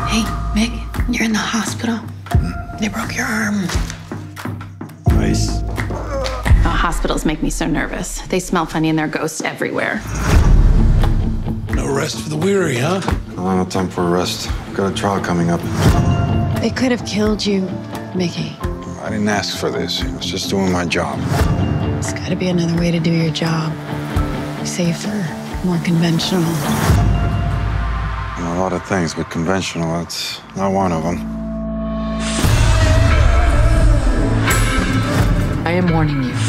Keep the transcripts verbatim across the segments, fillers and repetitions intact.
Hey, Mick, you're in the hospital. They broke your arm. Nice. Oh, hospitals make me so nervous. They smell funny and there are ghosts everywhere. No rest for the weary, huh? No, no time for a rest. Got a trial coming up. They could have killed you, Mickey. I didn't ask for this. I was just doing my job. There's got to be another way to do your job. Safer, more conventional. You know, a lot of things, but conventional, that's not one of them. I am warning you.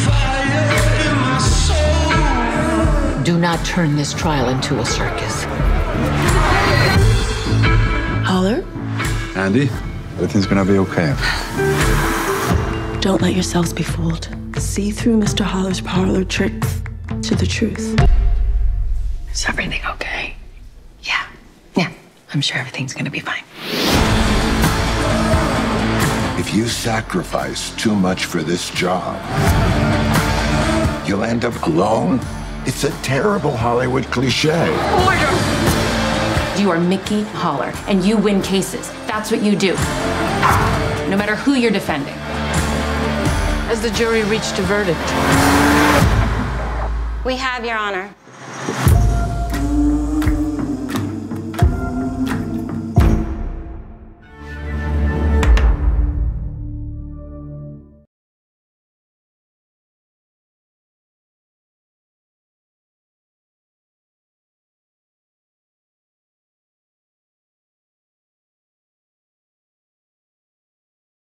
Do not turn this trial into a circus. Holler? Andy, everything's gonna be okay. Don't let yourselves be fooled. See through Mister Holler's parlor trick to the truth. Is everything okay? Yeah. Yeah. I'm sure everything's gonna be fine. If you sacrifice too much for this job, you'll end up alone. It's a terrible Hollywood cliche. You are Mickey Holler, and you win cases. That's what you do. No matter who you're defending. Has the jury reached a verdict? We have, Your Honor.